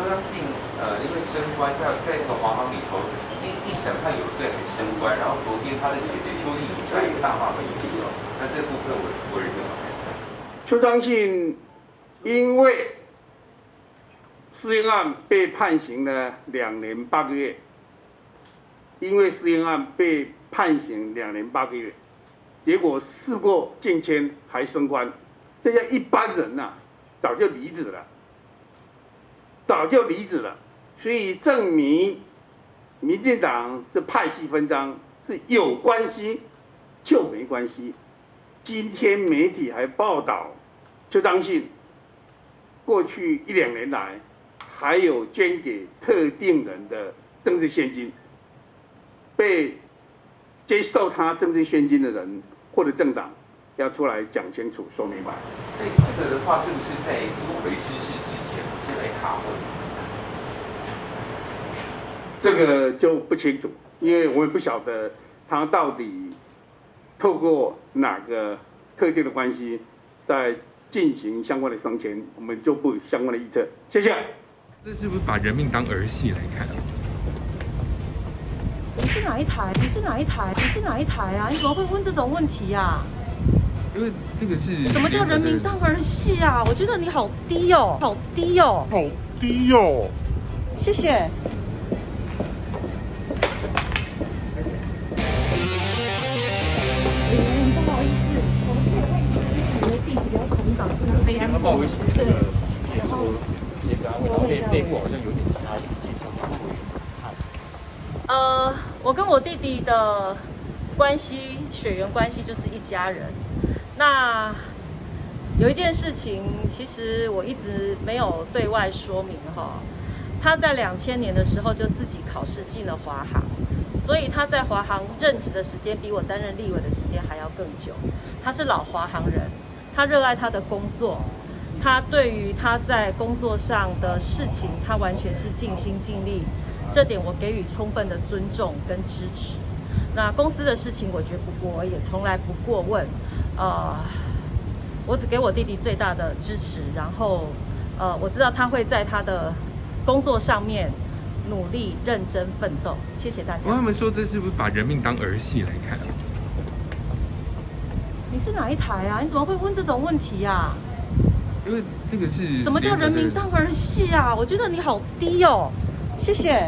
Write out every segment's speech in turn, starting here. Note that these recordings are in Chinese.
邱彰信因为升官在这个华航里头一审判有罪还升官，然后昨天他的姐姐邱丽颖来一个大发雷霆哦，那这部分我认为。 邱彰信因为私烟案被判刑了2年8个月，因为私烟案被判刑2年8个月，结果事过境迁还升官，这些一般人呐、早就离职了，所以证明民进党这派系分赃是有关系就没关系。今天媒体还报道邱彰信过去1、2年来还有捐给特定人的政治现金，被接受他政治现金的人或者政党要出来讲清楚、说明白。 所以这个的话，是不是在苏回失事之前是来卡位？ 这个就不清楚，因为我也不晓得他到底透过哪个特定的关系在进行相关的升迁，我们就不相关的预测。谢谢。 这是不是把人命当儿戏来看？ 你是哪一台？你是哪一台？你是哪一台啊？你怎么会问这种问题啊？ 因为这个是什么叫人民当儿戏啊？我觉得你好低哦，好低哦， 好低哦。 谢谢。不好意思，我们可以问一下你的地址要从长去哪里？ 他报危险。 对。 然后协助安慰，然后内部好像有点其他意见，想会我跟我弟弟的关系，血缘关系就是一家人。那有一件事情，其实我一直没有对外说明哈。他在2000年的时候就自己考试进了华航，所以他在华航任职的时间比我担任立委的时间还要更久。他是老华航人，他热爱他的工作，他对于他在工作上的事情，他完全是尽心尽力。这点我给予充分的尊重跟支持。那公司的事情我绝不过，也从来不过问。我只给我弟弟最大的支持，然后我知道他会在他的工作上面努力认真奋斗。谢谢大家。 他们说这是不是把人命当儿戏来看？ 你是哪一台啊？你怎么会问这种问题啊？ 因为这个是什么叫人民当儿戏啊？我觉得你好低哦。谢谢。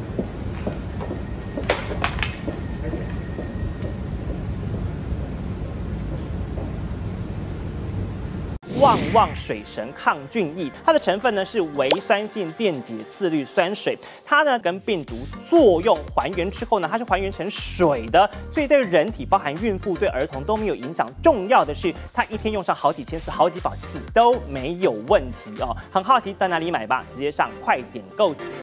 旺旺水神抗菌液，它的成分呢是微酸性电解次氯酸水，它呢跟病毒作用还原之后呢，它是还原成水的，所以对人体，包含孕妇、对儿童都没有影响。重要的是，它一天用上好几千次、好几百次都没有问题哦。很好奇在哪里买吧？直接上快点购。